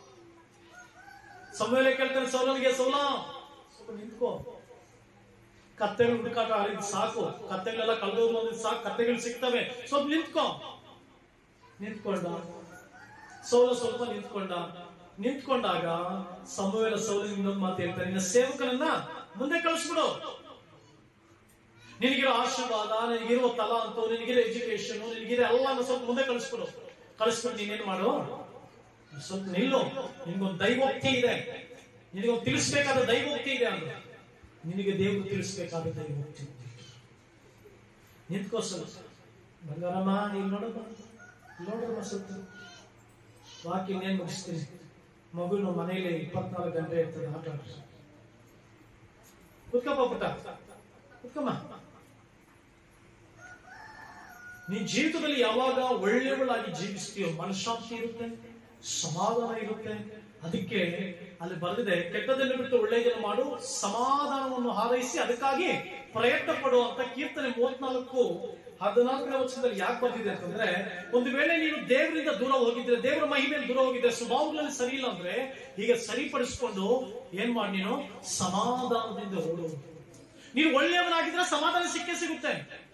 ಸಮುವೇಲ ಕೇಳ್ತಾನೆ ಸೌಲನಿಗೆ, ಸೌಲ ಸ್ವಲ್ಪ ನಿಂತ್ಕೋ. ಕತ್ತೆಗಳು ಹುಡುಕಾಟ ಆಡಿದ್ ಸಾಕು, ಕತ್ತೆಗಳೆಲ್ಲ ಕಳೆದೋದು ಬಂದಿದ್ ಸಾಕು, ಕತ್ತೆಗಳು ಸಿಗ್ತವೆ, ಸ್ವಲ್ಪ ನಿಂತ್ಕೊ. ನಿಂತ್ಕೊಂಡ ಸೌಲ ಸ್ವಲ್ಪ ನಿಂತ್ಕೊಂಡ. ನಿಂತ್ಕೊಂಡಾಗ ಸಮುವೇಲ ಸೌಲನಿಗೆ ಇನ್ನೊಂದು ಮಾತು ಹೇಳ್ತಾರೆ, ನಿನ್ನ ಸೇವಕನನ್ನ ಮುಂದೆ ಕಳಿಸ್ಬಿಡು. ನಿನಗಿರೋ ಆಶೀರ್ವಾದ, ನಿನಗಿರುವ ತಲಾಂತು, ನಿನಗಿರೋ ಎಜುಕೇಶನ್, ನಿನಗಿರೋ ಎಲ್ಲ ಸ್ವಲ್ಪ ಮುಂದೆ ಕಳಿಸ್ಬಿಡು. ಕಳಿಸ್ಬಿಟ್ಟು ನೀನೇನ್ ಮಾಡು, ಸ್ವಲ್ಪ ನಿಲ್ಲು. ನಿನ್ಗೊಂದು ದೈವೋಕ್ತಿ ಇದೆ, ನಿನಗೊಂದು ತಿಳಿಸ್ಬೇಕಾದ ದೈವೋಕ್ತಿ ಇದೆ ಅಂದ್ರೆ ನಿನಗೆ ದೇವರು ತಿಳಿಸ್ಬೇಕಾದ ದೈವೋಕ್ತಿ. ನಿಂತ್ಕೋ ಸ್ವಲ್ಪ. ಬಂಗಾರಮ್ಮ ನೀನ್ ನೋಡಮ್ಮ, ನೋಡಮ್ಮ ಸ್ವಲ್ಪ ವಾಕಿ ಇನ್ನೇನ್ ಮುಗಿಸ್ತೀನಿ. ಮಗುನು ಮನೆಯಲ್ಲಿ ಇಪ್ಪತ್ನಾಲ್ಕು ಗಂಟೆ ಇರ್ತದೆ, ಆಟ ಆಡ್ರಿ. ಕುತ್ಕಪ್ಪ ಪುಟ್ಟ, ಕುತ್ಕಮ್ಮ. ನೀನ್ ಜೀವಿತದಲ್ಲಿ ಯಾವಾಗ ಒಳ್ಳೆಯವಳಾಗಿ ಜೀವಿಸ್ತೀಯೋ ಮನಃಶಾಂತಿ ಇರುತ್ತೆ, ಸಮಾಧಾನ ಇರುತ್ತೆ. ಅದಕ್ಕೆ ಅಲ್ಲಿ ಬರೆದಿದೆ, ಕೆಟ್ಟದನ್ನು ಬಿಟ್ಟು ಒಳ್ಳೆಯದನ್ನು ಮಾಡು, ಸಮಾಧಾನವನ್ನು ಹಾರೈಸಿ ಅದಕ್ಕಾಗಿ ಪ್ರಯತ್ನ ಪಡುವಂತ ಕೀರ್ತನೆ ಮೂವತ್ನಾಲ್ಕು ಹದಿನಾಲ್ಕನೇ ವರ್ಷದಲ್ಲಿ ಯಾಕೆ ಬಂದಿದೆ ಅಂತಂದ್ರೆ, ಒಂದು ವೇಳೆ ನೀನು ದೇವರಿಂದ ದೂರ ಹೋಗಿದ್ರೆ, ದೇವರ ಮಹಿಮೆಯಲ್ಲಿ ದೂರ ಹೋಗಿದ್ರೆ, ಸ್ವಭಾವಗಳಲ್ಲಿ ಸರಿ ಇಲ್ಲ ಅಂದ್ರೆ ಈಗ ಸರಿಪಡಿಸ್ಕೊಂಡು ಏನ್ ಮಾಡಿ ನೀನು ಸಮಾಧಾನದಿಂದ ಓಡು. ನೀನು ಒಳ್ಳೆಯವನಾಗಿದ್ರೆ ಸಮಾಧಾನ ಸಿಕ್ಕೇ ಸಿಗುತ್ತೆ.